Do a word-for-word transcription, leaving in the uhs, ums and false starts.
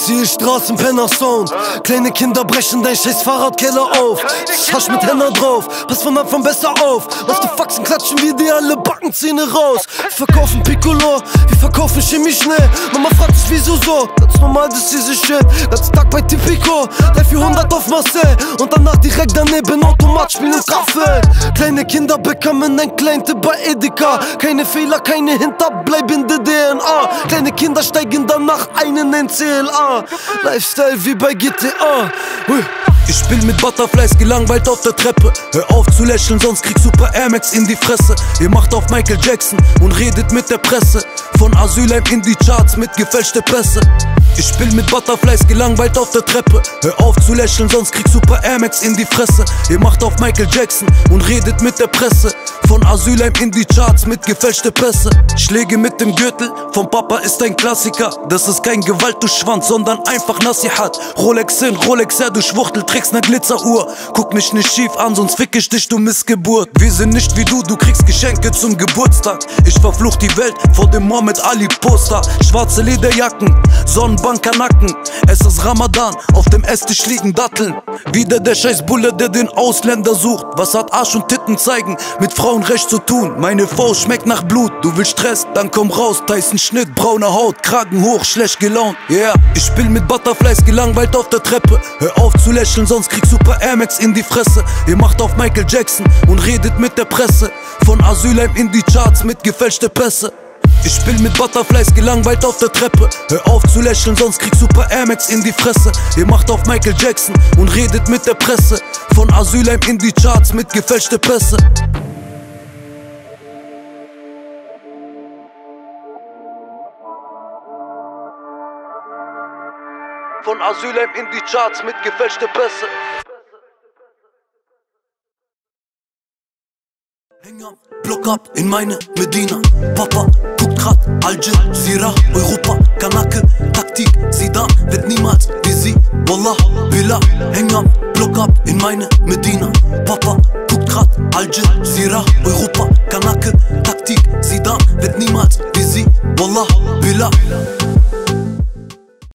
Ziel Straßenpenner-Sound. Kleine Kinder brechen dein scheiß Fahrradkeller auf. Ich hasch mit Henna drauf, pass von Anfang besser auf. Auf die Faxen klatschen wir dir alle Backenzähne raus. Wir verkaufen Piccolo, wir verkaufen Chemie schnell. Mama fragt sich wieso so, ganz normal, das ist diese Shit. Ganzen Tag bei Tipico, drei vierhundert auf Marcel. Und danach direkt daneben Automat spielen Kaffee. Kleine Kinder bekommen ein Kleinte bei Edeka. Keine Fehler, keine hinterbleibende D N A. Kleine Kinder steigen danach einen in C L A. Lifestyle wie bei G T A. Hui. Ich spiel mit Butterflies, gelangweilt auf der Treppe. Hör auf zu lächeln, sonst krieg Super Air Max in die Fresse. Ihr macht auf Michael Jackson und redet mit der Presse. Von Asylheim in die Charts mit gefälschte Pässe. Ich spiel mit Butterflies, gelangweilt auf der Treppe. Hör auf zu lächeln, sonst krieg Super Air Max in die Fresse. Ihr macht auf Michael Jackson und redet mit der Presse. Von Asylheim in die Charts mit gefälschte Pässe. Schläge mit dem Gürtel vom Papa ist ein Klassiker. Das ist kein Gewalt, du Schwanz, sondern einfach Nasihat. Rolex hin, Rolex her, du Schwuchtel, trägst ne Glitzeruhr. Guck mich nicht schief an, sonst fick ich dich, du Missgeburt. Wir sind nicht wie du, du kriegst Geschenke zum Geburtstag. Ich verfluch die Welt vor dem Mohammed Ali Poster. Schwarze Lederjacken, Sonnenbanker Nacken. Es ist Ramadan, auf dem Esstisch liegen Datteln. Wieder der scheiß Bulle, der den Ausländer sucht. Was hat Arsch und Titten zeigen mit Frauenrecht zu tun? Meine Faust schmeckt nach Blut, du willst Stress, dann komm raus. Tyson Schnitt, braune Haut, Kragen hoch, schlecht gelaunt, yeah. Ich spiel mit Butterflies, gelangweilt auf der Treppe. Hör auf zu lächeln, sonst krieg Super Air Max in die Fresse. Ihr macht auf Michael Jackson und redet mit der Presse. Von Asylheim in die Charts mit gefälschte Pässe. Ich spiel mit Butterflies, gelangweilt auf der Treppe. Hör auf zu lächeln, sonst krieg Super Air Max in die Fresse. Ihr macht auf Michael Jackson und redet mit der Presse. Von Asylheim in die Charts mit gefälschte Pässe. Von Asylheim in die Charts mit gefälschte Pässe. Häng am Block ab in meine Medina. Papa guckt grad Al Jazeera. Europa, Kanake, Taktik, Zidane wird niemals wie sie. Wallah, Billah. Häng am Block ab in meine Medina. Papa guckt grad Al Jazeera. Europa, Kanake, Taktik, Zidane wird niemals wie sie. Wallah, Billah.